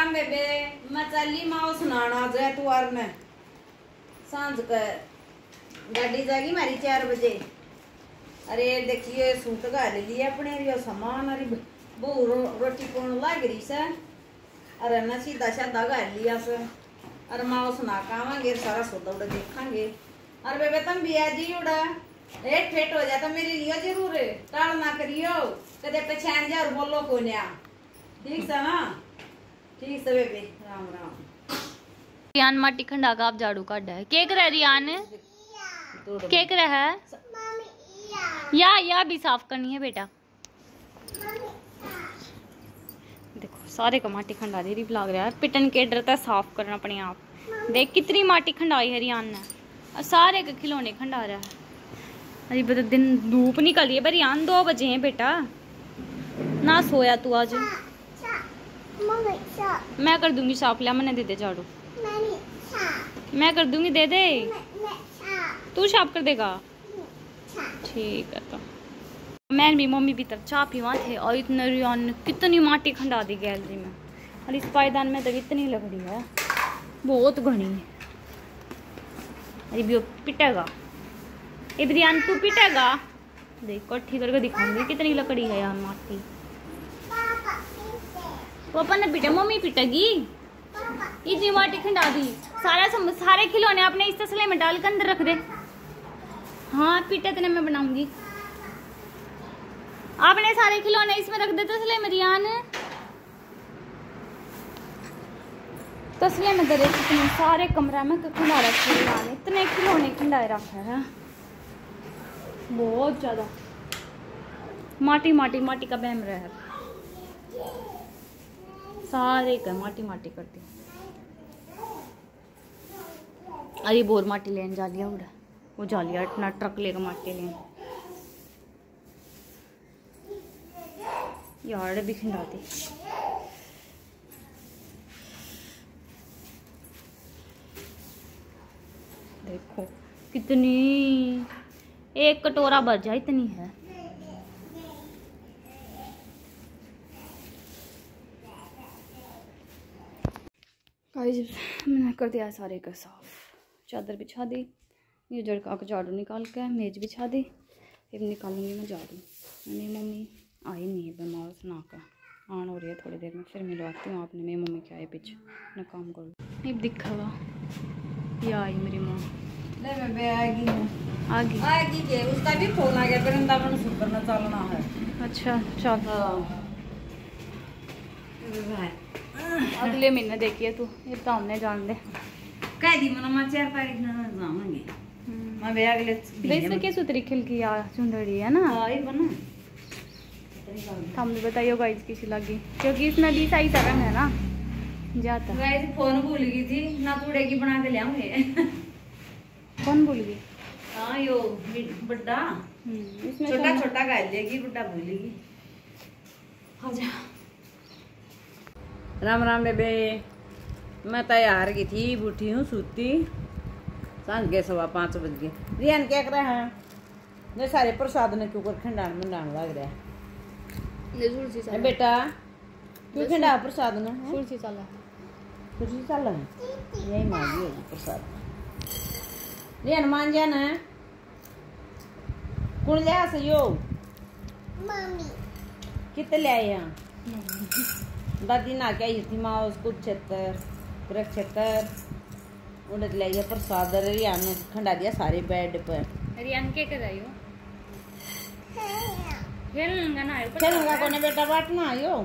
राम बेबे मैं चली माओ सुनाना जो तुआर में सांझ का गाड़ी जाएगी मारी 4 बजे। अरे देखिए सूट घाल लिया अपने रियो सामान अरे बहु रोटी कौन लाग रही से। अरे ना सीधा साधा घाल लिया से। अरे माओ सुना कावांगे सारा सौदा उड़ा देखांगे। अरे बेबे तुम भी आ जी उड़ा रेट फेट हो जाता मेरी लियो जरूर टाल ना करियो कदे पहचान जा और बोलो को न्या ठीक है ना। ठीक है बेबे राम राम। रियान माटी खंडा का आप झाड़ू काटा है केक रहा रियान केक रहा है या भी साफ करनी है बेटा। देखो सारे का माटी खंडा दे रही लग रहा है पिटन के डरता साफ करना अपने आप। देख कितनी माटी खंडाई है रियान ने और सारे के खिलौने खंडा रहा है। अरे बता दिन धूप निकल रही है पर रियान 2 बजे हैं बेटा ना सोया तू आज। मैं कर दूंगी साफ लिया मैंने दे दे झाड़ू मैं कर दूंगी दे दे तू साफ कर देगा ठीक है। तो मैं भी मम्मी भी तब चाह पीवा थे और इतने रियान ने कितनी माटी खंडा दी गैलरी में और इस पायदान में तो इतनी लकड़ी है बहुत घनी है। अरे भी पिटेगा इब्रियान तू पिटेगा देख कट्ठी करके दिखाऊंगी कितनी लकड़ी है यार माटी। पापा ने पिटे मम्मी पिटेगी इतनी माटी खंडा दी सारे खिलौने आपने इस तसले में डाल के अंदर रख दे। हाँ पिटे तेने मैं बनाऊंगी आपने सारे खिलौने इसमें रख दे तसले में रियान तसले में दे इतने सारे कमरा में खंडा रखे रियान इतने खिलौने खंडाए रखा है बहुत ज्यादा माटी माटी माटी का बहम रहा है सारे का माटी माटी करती। अरे बोर माटी लेने जा लिया उड़ा वो जा लिया इतना ट्रक लेकर माटी लेने यार भी खिंडाती। देखो कितनी एक कटोरा भर जाए इतनी है। मैंने कर दिया सारे का साफ चादर बिछा दी ये जड़का का झाड़ू निकाल के मेज बिछा दी फिर निकालूंगी मैं झाड़ू। मेरी मम्मी आई नहीं है बीमार सुना कर आन हो रही है थोड़ी देर में फिर मिलवाती हूँ आपने मेरी मम्मी के आए पीछे ना काम करो ये दिखा हुआ ये आई मेरी माँ आगी के उसका भी फोन आ गया वृंदावन सुपर में चलना है। अच्छा चल अगले महीने देखिए तू ये तो हमने जान दे कह दी मना मैं 4 तारीख ना जाऊंगी मैं वे अगले वैसे कैसे तरीके की आ चुंदड़ी है ना हां ये बना हम बताइयो गाइस किसी लगी क्योंकि इसमें भी सही तरह है ना जाता गाइस फोन भूल गई थी ना कूड़े की बना के लाऊंगे। कौन भूल गई? हां यो बड़ा इसमें छोटा छोटा गाल लेगी बड़ा भूलेगी। आजा राम राम बेबे मैं तैयार की थी बूठी हूँ सूती सांझ के 5:15 बज गए। रियान क्या कर रहा है ये सारे प्रसाद ने क्यों कर खंडान मंडान लग रहा है बेटा क्यों खंडा प्रसाद ने तुलसी चला है यही मांगी होगी प्रसाद रियान मान जाना है कौन लिया से यो मम्मी कितने ले आए यहाँ दादी ना क्या थी माँ उसको 76 उड़द ले प्रसाद रियान ने खंडा दिया सारे बेड पर। रियान क्या कर रही हो खेलूंगा कोने बेटा बांटना आयो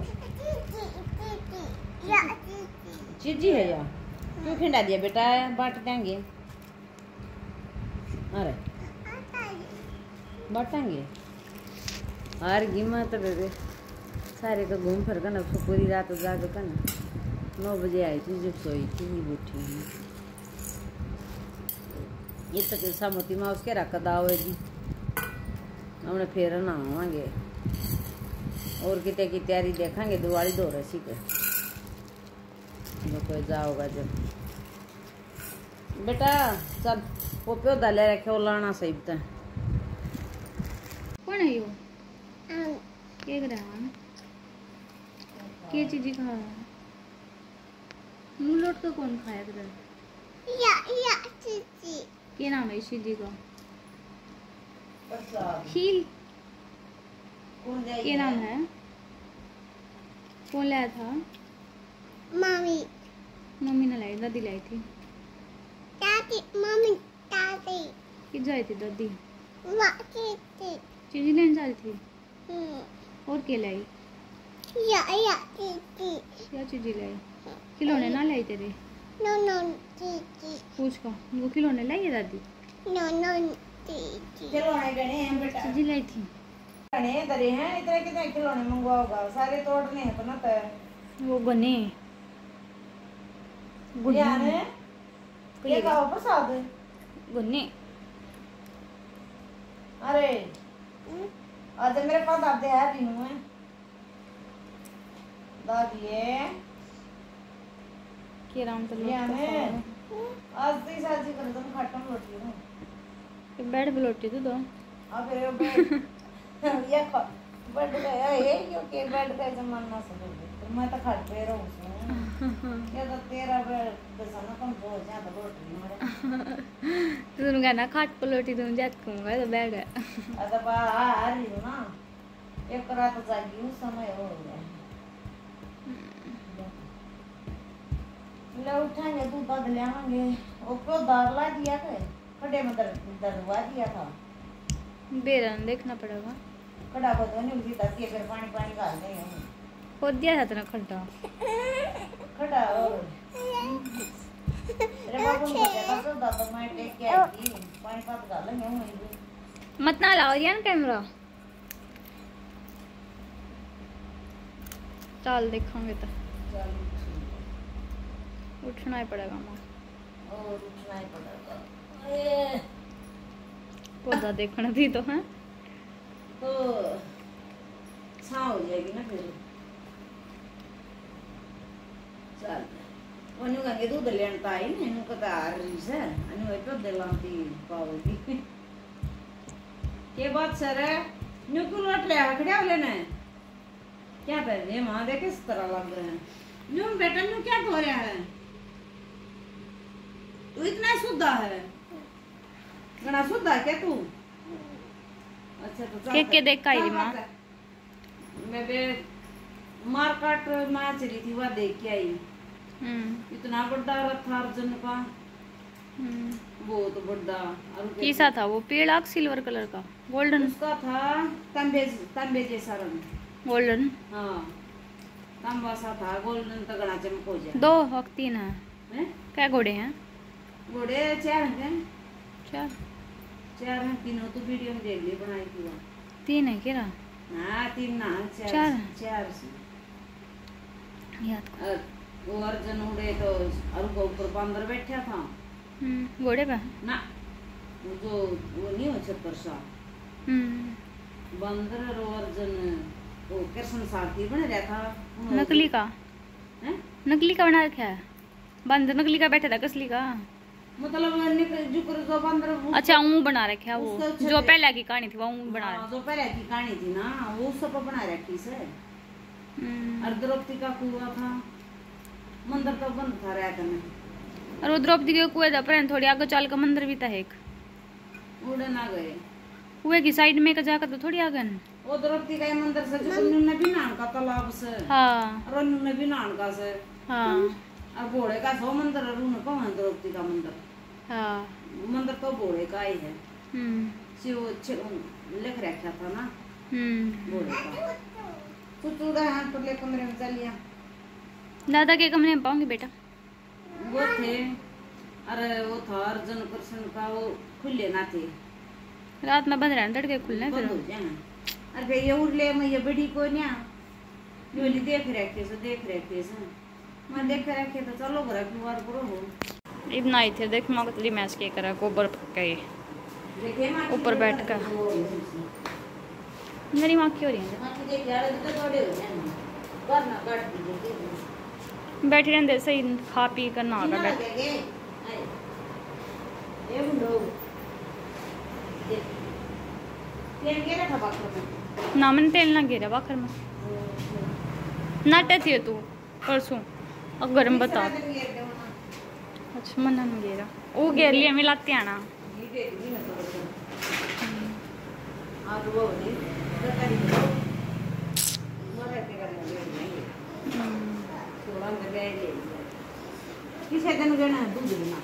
चीजी है या क्यों खिंडा दिया बेटा बांट देंगे। अरे बांटेंगे हार गिमत बेबे सारे का घूम फिर कर ना पूरी रात जाग कर ना 9 बजे आई थी जब सोई थी बैठी हूँ ये तक सामोती माँ उसके रख दाओ जी हमने फिर ना आवांगे और कितने की तैयारी देखेंगे दिवाली 2 रसी के कोई जाओगा जब बेटा चल वो पौधा ले रखे वो लाना सही बता कौन है यो क्या कर रहा है क्या चीज खा रहा है मूलोट तो कौन खाया कर? या चीची क्या नाम है इस चीजी का? प्रसाद खील। कौन जाएगी? क्या नाम है? कौन लाया था? मम्मी मम्मी ने लाई, दादी लाई थी। दादी मम्मी दादी कि जाई थी दादी? वा चीची चीजी लेने जा रही थी। और क्या लाई? या चीची क्या चीजी लाई? खिलौने ना लाई तेरे? नो चीची पूछ का वो खिलौने लाई है दादी? नो चीची खिलौने गणे हैं बेटा, चीजी लाई थी। गणे दरे हैं, इतने कितने खिलौने मंगवाओगा? सारे तोड़ने हैं तो ना तो वो गने ध्यान है ये खाओ प्रसाद। गने। अरे आज मेरे पास दादे है तीनों है, दादी है के राम तो ध्यान है। आज तो साजी कर तुम खत्म रोटी हो बेड पे लौटी तू तो। अब ये बेड ये खा बेड गया ये क्योंकि बेड का जमाना समझ तो मैं तो खट पे रहूं उसमें ये तो तेरा बेड बसना कम हो जा तो रोटी मारे तू कहना खाट पे लौटी तुम जात कहूंगा तो बैठ है। अदा बा आ रही हो ना एक रात जागी हूं समय हो गया ले उठाएंगे दूध दूध ले आएंगे वो क्यों दार ला दिया थे खड्डे में दरवा दिया था बेरन देखना पड़ेगा। खड़ा को तो नहीं उसी तक फिर पानी पानी डाल देंगे हम खोद दिया था तेरा खड्डा। खड़ा और अरे बाबू ने कहा तो दादा मैं टेक के आई थी पानी पात डालेंगे हम वहीं मत ना लाओ यार कैमरा। चल देखेंगे तो चल उठना ही पड़ेगा माँ। और उठना ही पड़ेगा पौधा देखना थी तो है तो छाँ हो जाएगी ना फिर। चल वनु गंगे दूध लेन ताई ने नु कता रही से अनु ए तो देलांती पाओगी के बात सर नु को लट ले खड़े लेने क्या कर रहे मां देख किस तरह लग रहे हैं नु बेटा नु क्या हो रहा है तू इतना शुद्धा है घना शुद्धा है क्या तू अच्छा तो के देख का आई मां मैं बे मार्केट में चली थी वह देख के आई इतना बड़ा रथ था अर्जुन का बहुत बड़ा और कैसा था वो पीला सिल्वर कलर का गोल्डन उसका था तांबे जैसा रंग गोल्डन हाँ तांबा सा था गोल्डन तो गणा चमक हो जाए दो वक्त तीन है हैं? क्या घोड़े हैं घोड़े चार हैं चार हैं तीनों तो वीडियो में देख ली बनाई थी वो तीन है क्या ना तीन ना चार चार से याद और वो अर्जुन उड़े तो और वो ऊपर बंदर बैठा था घोड़े पे ना वो जो वो नहीं हो छतर सा बंदर और अर्जुन वो कृष्ण सारथी बन रहा था नकली का हैं? नकली का बना रखा है बंदर नकली का बैठा था कसली का मतलब जो बंदर अच्छा ऊँ बना रखा है वो उसका जो पहले की कहानी थी वो ऊँ बना हाँ, जो पहले की कहानी थी ना वो सब बना रखी से और द्रौपदी का कुआं था मंदिर तो बंद था रहा करने और वो द्रौपदी के कुएं था पर थोड़ी आगे चल का मंदिर भी था एक उड़े ना गए कुएं की साइड में का जाकर तो थोड़ी आगे न। वो द्रौपदी का मंदिर से जो उन्होंने भी नान का तालाब से हाँ और उन्होंने भी नान का से हाँ और घोड़े का सो मंदिर और उन्होंने कहा द्रौपदी का मंदिर हाँ मंदिर तो घोड़े का ही है लिख रखा था ना घोड़े का तू चूड़ा हाथ पर ले कमरे में चलिया दादा के कमरे में पाऊंगी बेटा वो थे अरे वो था अर्जुन कृष्ण का वो खुले ना थे रात में बंद रहना तड़के खुलने बंद फिर हो जाए अरे भैया ये उड़ले मैं ये बड़ी को न्या जोली देख रखे से मैं देख रखे तो चलो घर की बार करो हो इतना आई थे देख माँ को तेरी मैच के करा गोबर के देखे मां ऊपर बैठ कर मेरी माँ क्यों रही है मां की देख यार तो थोड़े हो जाए वरना काट दीजिए बैठी रहते सही खा पी कर ना ना बैठ लगे ये बुंडो तेल के रखा बाकर में ना मैंने तेल ना गिरा बाखर में नाटे थी तू परसों और गर्म बता अच्छा मन नहीं गेरा वो गेर लिया मिलाते आना ये दे दूंगी ना तो आज वो नहीं सरकारी मरे के करने नहीं थोड़ा अंदर ले ले किसे दिन गना दूध देना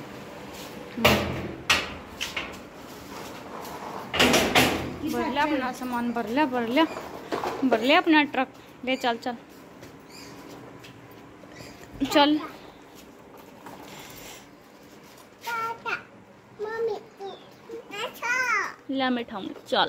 भर लिया अपना सामान भर लिया अपना ट्रक ले चल चल चल मम्मी अच्छा ला मैं उठाऊंगी चल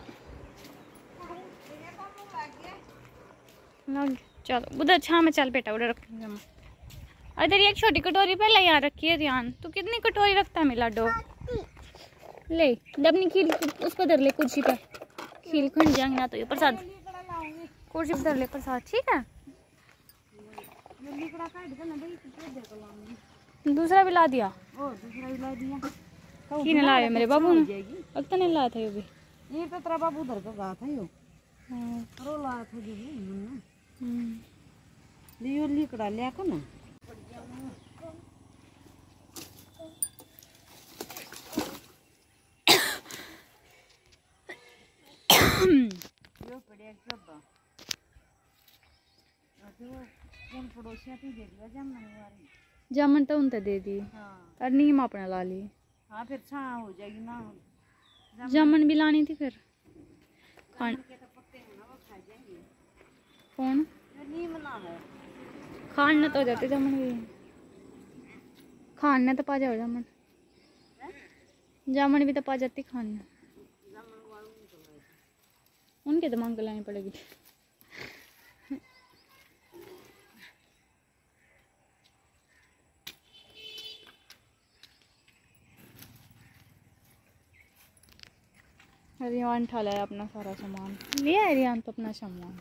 लग चलो उधर छा में चल बेटा उधर रख जमा इधर एक छोटी कटोरी पहले यहाँ रखी है ध्यान तू कितनी कटोरी रखता है मिला डो ले अपनी खील उसको धर ले कुर्सी पे खील खंड जाएंगे ना तो ये प्रसाद कुर्सी पे धर ले प्रसाद ठीक है दूसरा भी ला दिया की ने लाया मेरे बाबू ने अब तो नहीं लाया था ये भी ये तो तेरा बाबू उधर का गा था यो रो लाया था जो मन लियो लिकड़ा लिया का ना यो पड़े डब्बा कौन पड़ोसिया तो दे दिया जामन वाली जामन तो उनते दे दी हां और नीम अपने ला ली हां फिर छा हो जाएगी ना जामन भी लानी थी फिर खान के तो पत्ते हैं ना वो खा जाएंगे कौन नीम ना है खान न तो हो जाते जामन भी खान न तो पा जाओ जामन जामन भी तो पा जाती खान न उनके तो मांग लानी पड़ेगी रियान उठा लाया अपना सारा सामान लिया है रियान तो अपना सामान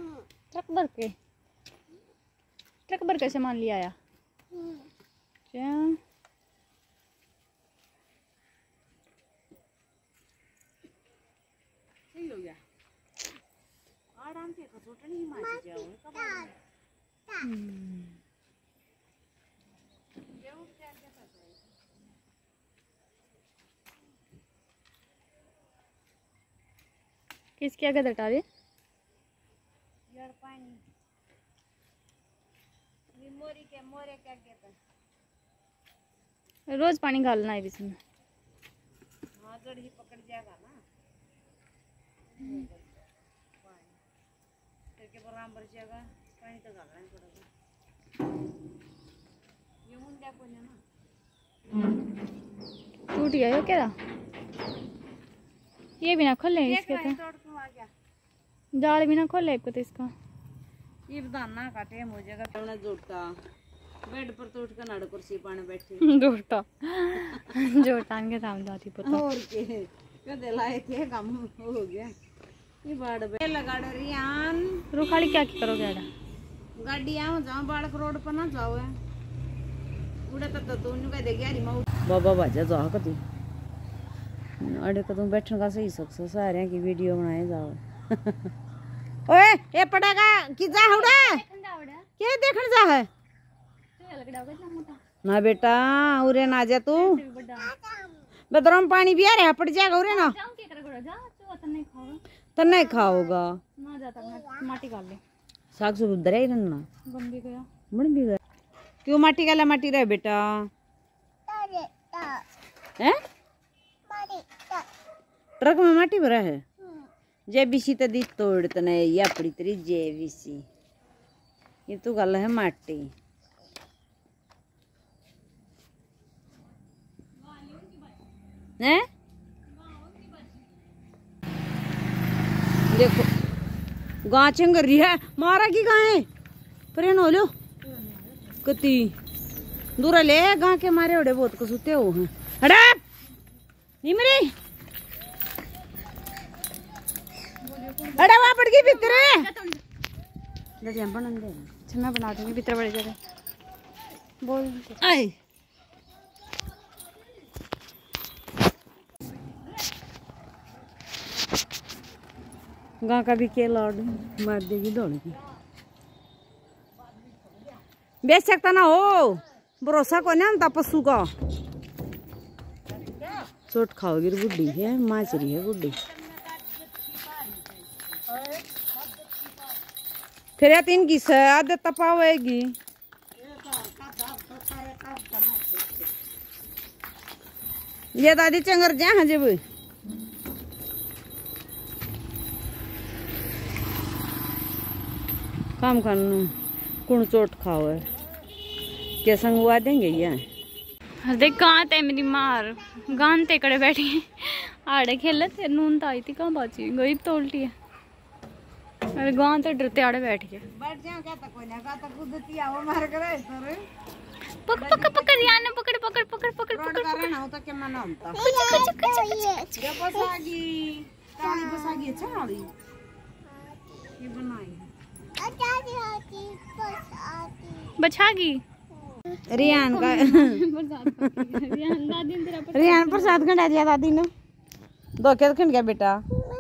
ट्रक भर के सामान लिया आया क्या सही हो गया आराम से खसोटनी मार जाओ कब किसके आगे हटा दे यार पानी मोरी के मोरे क्या कहता है रोज पानी डालना है इसमें हाँ जड़ ही पकड़ जाएगा ना के बराबर जाएगा पानी तो डालना ही पड़ेगा ये मुंडा को ना टूट गया ये क्या ये भी ना खोले इसके तो जाल भी ना खोले तो इसका ये दाना काटे हो जाएगा अपना जोड़ता बेड पर तो उठ कर नाड़ कुर्सी पाने बैठे जोड़ता जोड़ता के सामने जाती पता और के कदे लाए थे काम हो गया ये बाड़ बे लगा रियान रुखाड़ी क्या करोगे एडा गाड़ी आओ जाओ बाड़क रोड पर ना जाओ है उड़े तो तू नु कह देगी यारी माऊ बाबा बाजा जाओ कदी अड़े कदों बैठने का सही सकसो सारे की वीडियो बनाए जाओ ओए ये पड़ेगा कि जा हुड़ा के देखन जा है ना बेटा उरे ना जा तू बदरम पानी भी आ रहा पड़ जाएगा उरे ना तो नहीं खाओगा ना जाता माटी गाल ले साग सुग उधर ही रहना बन भी गया बन भी गया क्यों माटी गाला माटी रहे बेटा हैं ट्रक में माटी भरा है जे बीसी तो दी तोड़ तो नहीं ये अपनी तेरी जे बीसी ये तो गल है माटी हैं देखो गां चंगर रही है मारा की गां है प्रेन हो लो कती दूर ले गां के मारे ओडे बहुत को सुते हो हैं अरे निमरी अरे वहां पड़ गई भीतर दरिया बनन दे अच्छा मैं बना दूंगी भीतर बड़े जगह बोल आई गां का भी केला मार देगी दौड़ेगी बेच सकता ना हो भरोसा को नहीं पशु का चोट खाओगी बुढ़ी है, माचरी है बुढ़ी। फिर तीन की आदत तपावेगी। ये दादी चंगर जा हाँ जब काम करना कुण चोट खाओ है क्या संगवा देंगे ये। देख कहाँ थे मेरी मार गान ते कड़े बैठी है आड़े खेले थे नून तो आई थी कहाँ बाची गई तो उल्टी है। अरे गान तो डरते आड़े बैठ गए। बैठ जाओ क्या तक कोई ना का तक कूदती आओ मार करे सर पकड़ पकड़ पकड़ यार पकड़ पकड़ पकड़ पकड़ रोड पकड़ कर ना हो तो क्या मना होता कुछ ये पसागी काली पसागी अच्छा वाली ये बनाई बचागी रियान का रियान प्रसाद खंडा दिया दादी ने। दो खेत खिंड गया बेटा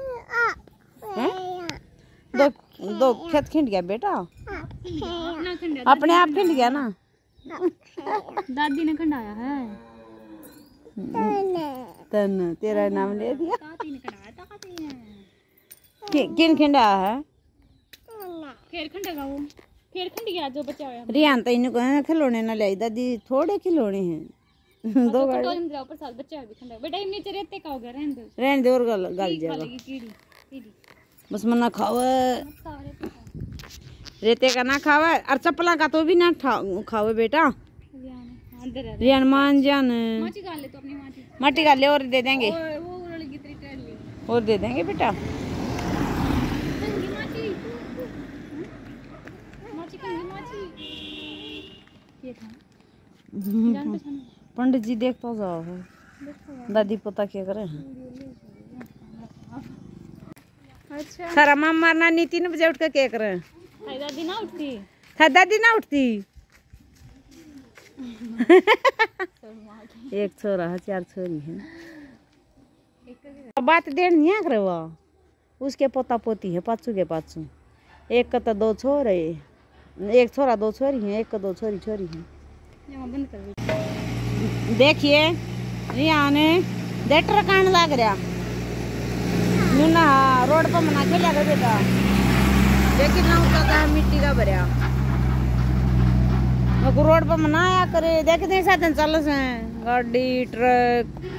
दो खेत खिंड गया बेटा अपने आप खिंड गया ना। दादी ने खंडाया है तन तेरा नाम ले दिया। ताती ने खंडाया ताती ने किन खिंडाया है फिर खंडेगा वो फिर खंड गया जो बचा हुआ। रियान तो इन्हें खिलौने ना ले दादी थोड़े खिलौने हैं दो गाड़ी पर साल बच्चा भी खंडा बेटा इम नीचे रेते का हो गया रहने दे और गल जाएगा बस मना खाओ रेते का ना खावे और चप्पला का तो भी ना खाओ बेटा। रियान मान जान माटी का ले और दे देंगे और दे देंगे बेटा। पंडित जी देख तो जाओ दादी पोता क्या करे हैं। अच्छा सारा माम मारना नहीं 3 बजे उठ के क्या करे दादी ना उठती दादी ना उठती एक छोरा है 4 छोरी है बात देर नहीं करे वो उसके पोता पोती है पाछू के पाछू एक का तो 2 छोरे एक छोरा 2 छोरी है एक का 2 छोरी छोरी है। बंद कर देखिए रियान डेटर कान लग रहा ना रोड पर मना के लगा बेटा देखिए ना उसका मिट्टी का भरिया रोड पर मना आया करे देखे साधन चल से गाड़ी ट्रक